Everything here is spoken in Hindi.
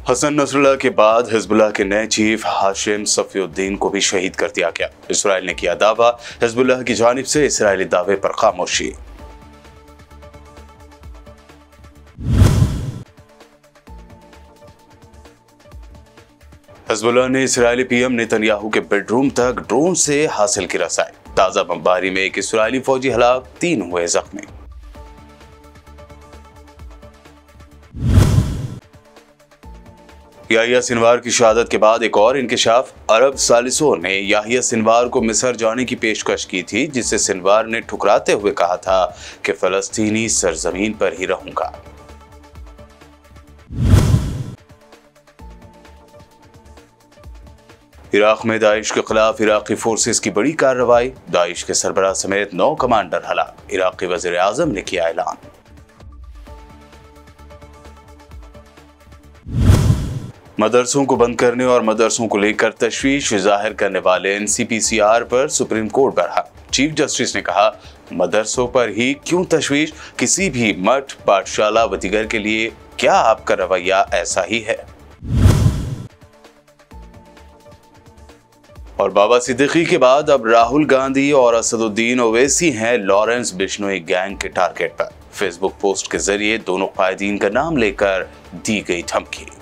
हसन नसरुल्लाह के बाद हिजबुल्लाह के नए चीफ हाशिम सफीउद्दीन को भी शहीद कर दिया गया। इसराइल ने किया दावा, हिजबुल्लाह की जानिब से इसराइली दावे पर खामोशी। हिजबुल्लाह ने इसराइली पीएम नेतन्याहू के बेडरूम तक ड्रोन से हासिल की रसाई। ताजा बमबारी में एक इसराइली फौजी हलाक, 3 हुए जख्मी। याहिया सिनवार की शहादत के बाद एक और इंकशाफ। अरब सालिसों ने याहिया सिनवार को मिस्र जाने की पेशकश की थी, जिसे सिनवार ने ठुकराते हुए कहा था कि फलस्तीनी सरजमीन पर ही रहूंगा। इराक में दाइश के खिलाफ इराकी फोर्सेस की बड़ी कार्रवाई। दाइश के सरबराह समेत 9 कमांडर हलाक। इराकी वजीर आजम ने किया ऐलान। मदरसों को बंद करने और मदरसों को लेकर तशवीश जाहिर करने वाले NCPCR पर सुप्रीम कोर्ट बरहा। चीफ जस्टिस ने कहा, मदरसों पर ही क्यों तशवीश, किसी भी मठ, पाठशाला व दीगर के लिए क्या आपका रवैया ऐसा ही है। और बाबा सिद्दीकी के बाद अब राहुल गांधी और असदुद्दीन ओवैसी हैं लॉरेंस बिश्नोई गैंग के टारगेट पर। फेसबुक पोस्ट के जरिए दोनों कायदीन का नाम लेकर दी गई धमकी।